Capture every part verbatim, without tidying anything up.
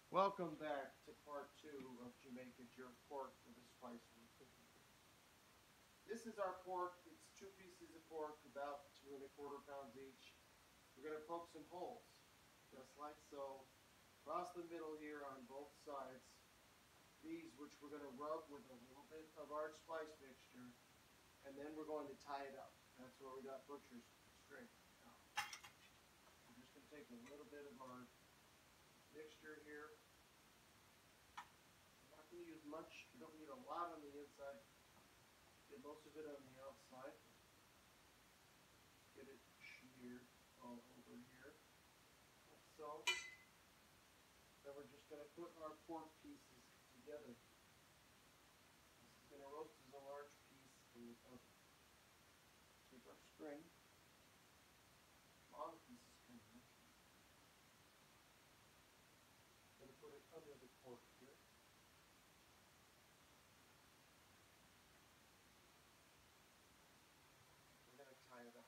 Welcome back to part two of Jamaica Jerk Pork with a spice we're cooking. This is our pork. It's two pieces of pork, about two and a quarter pounds each. We're going to poke some holes, just like so, across the middle here on both sides. These, which we're going to rub with a little bit of our spice mixture, and then we're going to tie it up. That's where we got butcher's string. Now, we're just going to take a little bit of our mixture here. We're not going to use much. We don't need a lot on the inside. Get most of it on the outside. Get it smeared all over here, like so. Then we're just going to put our pork pieces together. This is going to roast as a large piece in the oven. Take our string. Long pieces come out. Going to put it under the pork here. We're going to tie it up.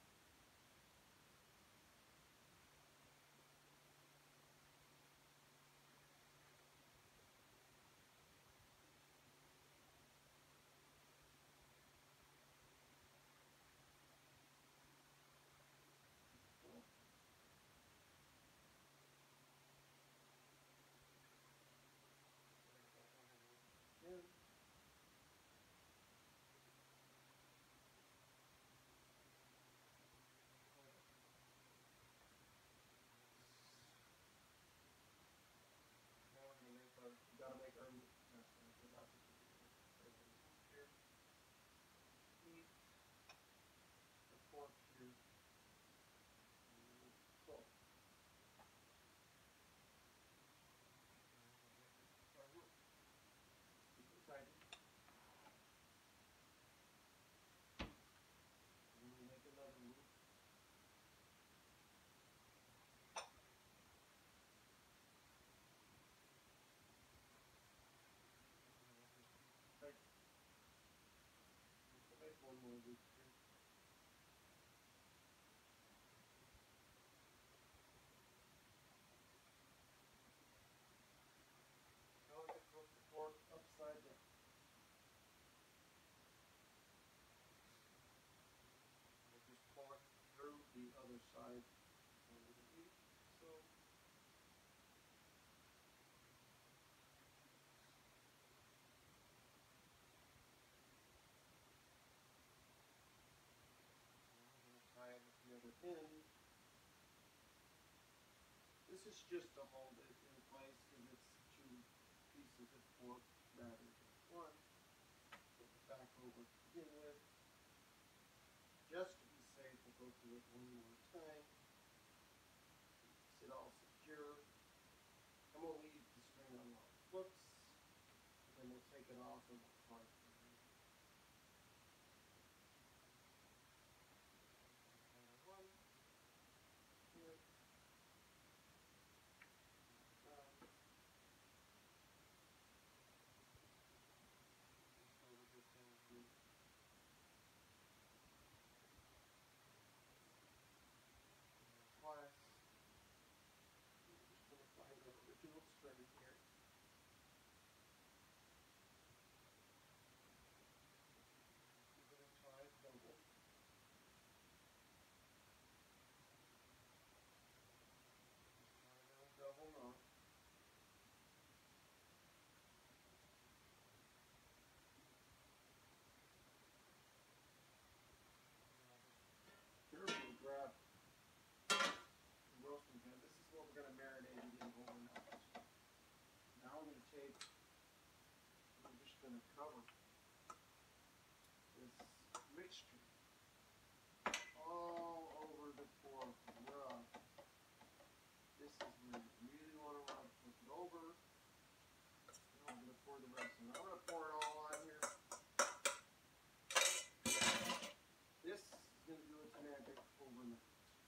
Again. Now we're going to make our, we got to make our meat. That's what I forgot to do. Make our meat here. Meat. The pork here. So, our root. Keep it tidy. And we make another loop. Right. Just make one more loop here. Now we're going to cook the pork upside down. We'll just pull it through the other side of the meat. So, now we're going to tie it at the other end. This is just to hold it in place because it's two pieces of pork rather than one. Put it back over to begin with. Just to be safe, we'll go through it one more time. Keeps it all secure. And we'll leave the string on while it cooks. And then we'll take it off and we'll fry it. One. Here. Um, over this end here. Twice. We're just going to find our original string here. We're going to tie it double. Tie it on a double knot. Carefully grab the roasting pan. This is what we're going to marinate it in overnight. Now we're going to take, we're just going to cover this mixture all over the pork. Rub. This is where you really want to rub. Flip it over. Now I'm going to pour the rest in. I'm going to pour it all on here. This is going to do its magic overnight.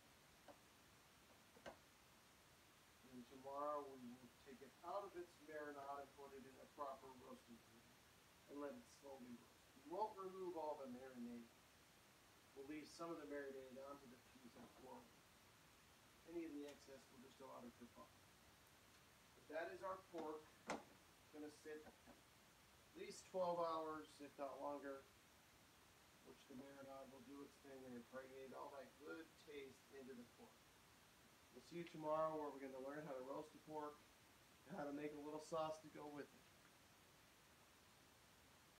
And tomorrow we will take it out of its marinade and put it in a proper roasting pan and let it slowly roast. We won't remove all the marinade. We'll leave some of the marinade onto the piece of pork. Any of the excess will just go out of the pot. But that is our pork. It's gonna sit at least twelve hours, if not longer, which the marinade will do its thing and impregnate all that good taste into the pork. We'll see you tomorrow where we're gonna learn how to roast the pork and how to make a little sauce to go with it.